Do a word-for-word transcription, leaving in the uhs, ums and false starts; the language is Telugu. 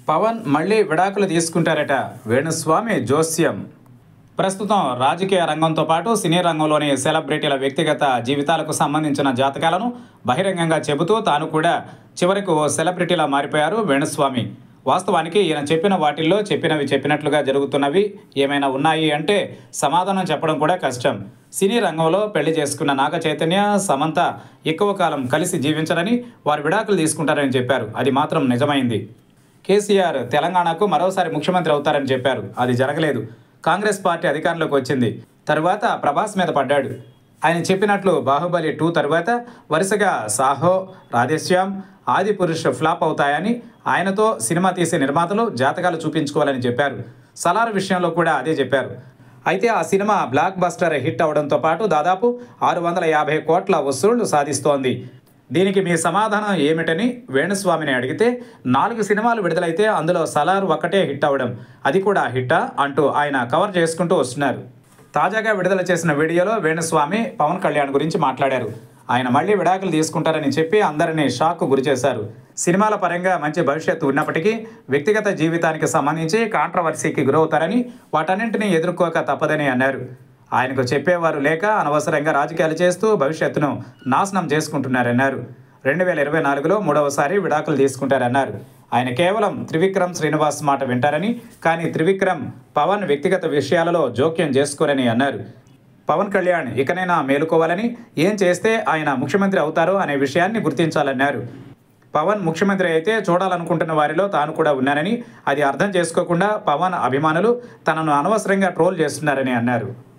పవన్ మళ్ళీ విడాకులు తీసుకుంటారట వేణుస్వామి జోస్యం. ప్రస్తుతం రాజకీయ రంగంతో పాటు సినీ రంగంలోని సెలబ్రిటీల వ్యక్తిగత జీవితాలకు సంబంధించిన జాతకాలను బహిరంగంగా చెబుతూ తాను కూడా చివరకు ఓ సెలబ్రిటీలా మారిపోయారు వేణుస్వామి. వాస్తవానికి ఈయన చెప్పిన వాటిల్లో చెప్పినవి చెప్పినట్లుగా జరుగుతున్నవి ఏమైనా ఉన్నాయి అంటే సమాధానం చెప్పడం కూడా కష్టం. సినీ రంగంలో పెళ్లి చేసుకున్న నాగ చైతన్య, సమంత ఎక్కువ కాలం కలిసి జీవించరని, వారు విడాకులు తీసుకుంటారని చెప్పారు. అది మాత్రం నిజమైంది. కేసీఆర్ తెలంగాణకు మరోసారి ముఖ్యమంత్రి అవుతారని చెప్పారు. అది జరగలేదు. కాంగ్రెస్ పార్టీ అధికారంలోకి వచ్చింది. తరువాత ప్రభాస్ మీద పడ్డాడు. ఆయన చెప్పినట్లు బాహుబలి టూ తరువాత వరుసగా సాహో, రాధేశ్యామ్, ఆదిపురుష్ ఫ్లాప్ అవుతాయని, ఆయనతో సినిమా తీసే నిర్మాతలు జాతకాలు చూపించుకోవాలని చెప్పారు. సలార్ విషయంలో కూడా అదే చెప్పారు. అయితే ఆ సినిమా బ్లాక్ బస్టర్ హిట్ అవడంతో పాటు దాదాపు ఆరు వందల యాభై కోట్ల వసూళ్లు సాధిస్తోంది. దీనికి మీ సమాధానం ఏమిటని వేణుస్వామిని అడిగితే, నాలుగు సినిమాలు విడుదలైతే అందులో సలార్ ఒక్కటే హిట్ అవ్వడం, అది కూడా హిట్టా అంటూ ఆయన కవర్ చేసుకుంటూ వస్తున్నారు. తాజాగా విడుదల చేసిన వీడియోలో వేణుస్వామి పవన్ కళ్యాణ్ గురించి మాట్లాడారు. ఆయన మళ్ళీ విడాకులు తీసుకుంటారని చెప్పి అందరినీ షాక్కు గురిచేశారు. సినిమాల పరంగా మంచి భవిష్యత్తు ఉన్నప్పటికీ వ్యక్తిగత జీవితానికి సంబంధించి కాంట్రవర్సీకి గురవుతారని, వాటన్నింటినీ ఎదుర్కోక తప్పదని అన్నారు. ఆయనకు చెప్పేవారు లేక అనవసరంగా రాజకీయాలు చేస్తూ భవిష్యత్తును నాశనం చేసుకుంటున్నారన్నారు. రెండు వేల ఇరవై నాలుగులో మూడవసారి విడాకులు తీసుకుంటారన్నారు. ఆయన కేవలం త్రివిక్రమ్ శ్రీనివాస్ మాట వింటారని, కానీ త్రివిక్రమ్ పవన్ వ్యక్తిగత విషయాలలో జోక్యం చేసుకోరని అన్నారు. పవన్ కళ్యాణ్ ఇకనైనా మేలుకోవాలని, ఏం చేస్తే ఆయన ముఖ్యమంత్రి అవుతారో అనే విషయాన్ని గుర్తించాలన్నారు. పవన్ ముఖ్యమంత్రి అయితే చూడాలనుకుంటున్న వారిలో తాను కూడా ఉన్నానని, అది అర్థం చేసుకోకుండా పవన్ అభిమానులు తనను అనవసరంగా ట్రోల్ చేస్తున్నారని అన్నారు.